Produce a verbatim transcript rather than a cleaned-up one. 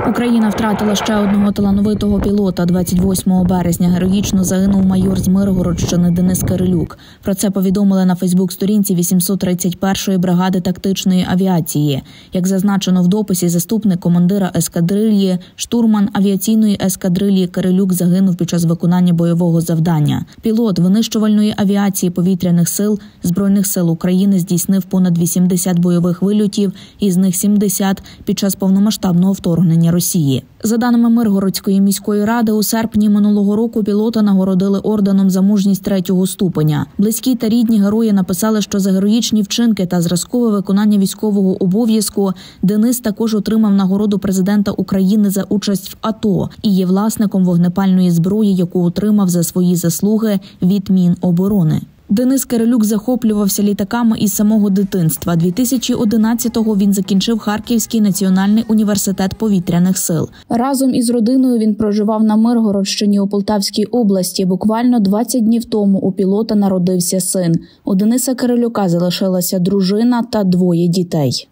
Україна втратила ще одного талановитого пілота. двадцять восьмого березня героїчно загинув майор з Миргородщини Денис Кирилюк. Про це повідомили на Фейсбук-сторінці вісімсот тридцять першої бригади тактичної авіації. Як зазначено в дописі, заступник командира ескадрильї, штурман авіаційної ескадрильї Кирилюк загинув під час виконання бойового завдання. Пілот винищувальної авіації повітряних сил Збройних сил України здійснив понад вісімдесят бойових вильотів, із них сімдесят під час повномасштабного вторгнення Росії. За даними Миргородської міської ради, у серпні минулого року пілота нагородили орденом за мужність третього ступеня. Близькі та рідні герої написали, що за героїчні вчинки та зразкове виконання військового обов'язку Денис також отримав нагороду президента України за участь в АТО і є власником вогнепальної зброї, яку отримав за свої заслуги від Міноборони. Денис Кирилюк захоплювався літаками із самого дитинства. дві тисячі одинадцятого він закінчив Харківський національний університет повітряних сил. Разом із родиною він проживав на Миргородщині у Полтавській області. Буквально двадцять днів тому у пілота народився син. У Дениса Кирилюка залишилася дружина та двоє дітей.